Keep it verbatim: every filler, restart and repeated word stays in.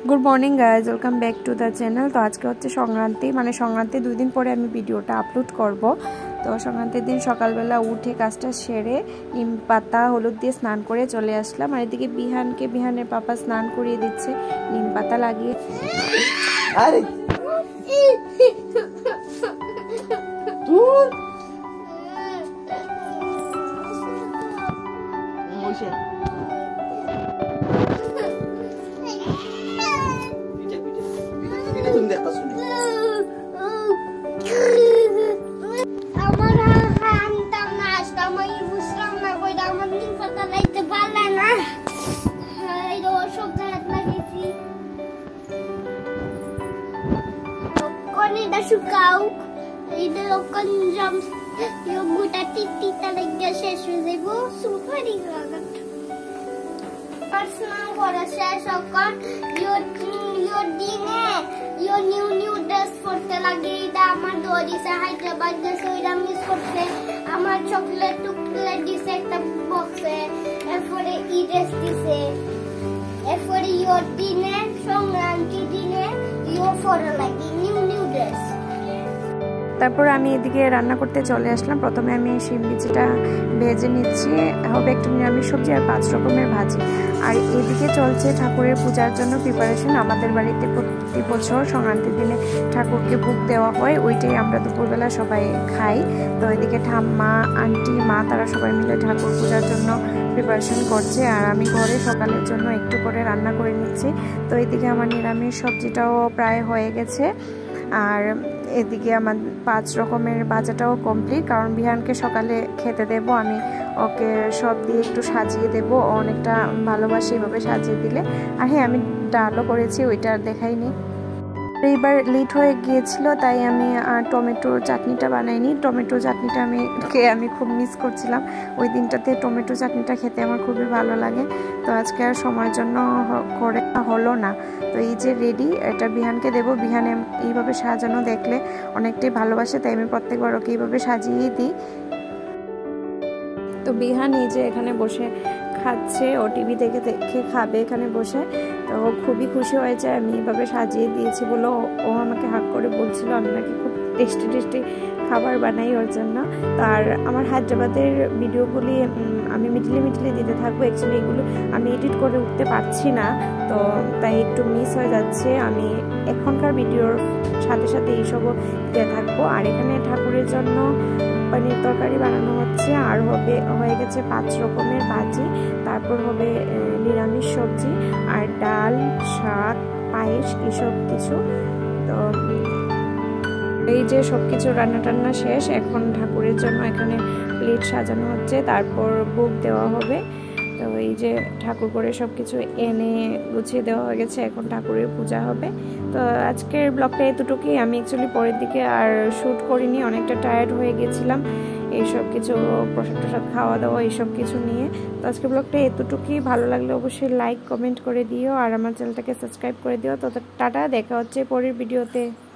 Good morning guys welcome back to the channel. तो आज के होच्छे संक्रांति माने संक्रांति दुई दिन पर आमी भिडियोटा आपलोड करब। तो संक्रांतिर दिन सकाल बेला उठे काजटा सेरे निम पाता हलुद दिए स्नान करे चले आसलाम। और एदिके बिहानके बिहानेर पापा स्नान करिए दिच्छे निम पाता লাগিয়ে। আরে দূর মোশে तुम देखता सुने हमारा हम तब नाश्ता में मुस्लिम में कोई दामन नहीं पता नहीं तो बाला ना ये दो शब्द इतना किसी कौन इधर शुकाऊ इधर कौन जम यो गुटा टिटी तलैया शेष हो जाए वो सुपर ही लागत पर्सनल कोरा शेष होकर यो यो दिने यो নিউ নিউ ড্রেস পরতে লাগে। এটা আমার দড়িসা হায়দ্রাবাদ গেছে ওইটা মিস করছে। আমার চকলেট টুকলেট দিছে একটা বক্সে, এরপরে ই ড্রেস দিছে, এরপরে ইয়োর দিনে সংক্রান্তি দিনে ইয়ো পরা লাগে নিউ নিউ ড্রেস। তারপর আমি এদিকে রান্না করতে চলে আসলাম। প্রথমে আমি শিম বিচিটা ভেজে নিচ্ছি, হবে একটু নিরামিষ সবজি আর পাঁচ রকমের ভাজি। আর এদিকে চলছে ঠাকুরের পূজার জন্য প্রিপারেশন। আমাদের বাড়িতে প্রতি বছর সংক্রান্তির দিনে ঠাকুরকে ভোগ দেওয়া হয়, ওইটাই আমরা দুপুরবেলা সবাই খাই। তো এদিকে ঠাম্মা আন্টি মা তারা সবাই মিলে ঠাকুর পূজার জন্য প্রিপারেশন করছে, আর আমি ঘরে সকালের জন্য একটু করে রান্না করে নিচ্ছি। তো এদিকে আমার নিরামিষ সবজিটাও প্রায় হয়ে গেছে, আর এদিকে আমার পাঁচ রকমের ভাজাটাও কমপ্লিট, কারণ বিহানকে সকালে খেতে দেব। আমি ওকে সব দিয়ে একটু সাজিয়ে দেব, অনেকটা ভালোবাসি এভাবে সাজিয়ে দিলে। আর হ্যাঁ, আমি ডালও করেছি, ওইটা দেখাইনি। এইবার লেট হয়ে গিয়েছিল তাই আমি টমেটোর চাটনিটা বানাইনি। টমেটো চাটনিটা আমি খেয়ে আমি খুব মিস করছিলাম। ওই দিনটাতে টমেটো চাটনিটা খেতে আমার খুবই ভালো লাগে। তো আজকে আর সময়ের জন্য করে হলো না। তো এই যে রেডি, এটা বিহানকে দেব। বিহানে এইভাবে সাজানো দেখলে অনেকটাই ভালোবাসে, তাই আমি প্রত্যেকবার ওকে এইভাবে সাজিয়ে দিই। তো বিহান এই যে এখানে বসে খাচ্ছে, ও টিভি দেখে দেখে খাবে এখানে বসে। তো ও খুবই খুশি হয়েছে আমি এভাবে সাজিয়ে দিয়েছি বলে। ও আমাকে হাক করে বলছিল আমি নাকি খুব টেস্টি টেস্টি খাবার বানাই ওর জন্য। তো আর আমার হায়দ্রাবাদের ভিডিওগুলি আমি মিটলে মিটলে দিতে থাকবো। অ্যাকচুয়ালি এগুলো আমি এডিট করে উঠতে পারছি না, তো তাই একটু মিস হয়ে যাচ্ছে। আমি এখনকার ভিডিওর সাথে সাথে এইসবও দিতে থাকবো। আর এখানে ঠাকুরের জন্য পনির তরকারি বানানো হচ্ছে, আর হবে হয়ে গেছে পাঁচ রকমের ভাজি, তারপর হবে নিরামিষ সবজি আর ডাল, শাক, পায়েস এসব কিছু। তো এই যে সব কিছু রান্না টান্না শেষ, এখন ঠাকুরের জন্য এখানে প্লেট সাজানো হচ্ছে, তারপর ভোগ দেওয়া হবে। তো এই যে ঠাকুর করে সব কিছু এনে গুছিয়ে দেওয়া হয়ে গেছে, এখন ঠাকুরের পূজা হবে। তো আজকের ব্লগটা এতটুকুই। আমি অ্যাকচুয়ালি পরের দিকে আর শ্যুট করিনি, অনেকটা টায়ার্ড হয়ে গেছিলাম এইসব কিছু প্রসাদ টসাদ খাওয়া দাওয়া এইসব কিছু নিয়ে। তো আজকের ব্লগটা এতটুকুই। ভালো লাগলে অবশ্যই লাইক কমেন্ট করে দিও, আর আমার চ্যানেলটাকে সাবস্ক্রাইব করে দিও। তো টাটা, দেখা হচ্ছে পরের ভিডিওতে।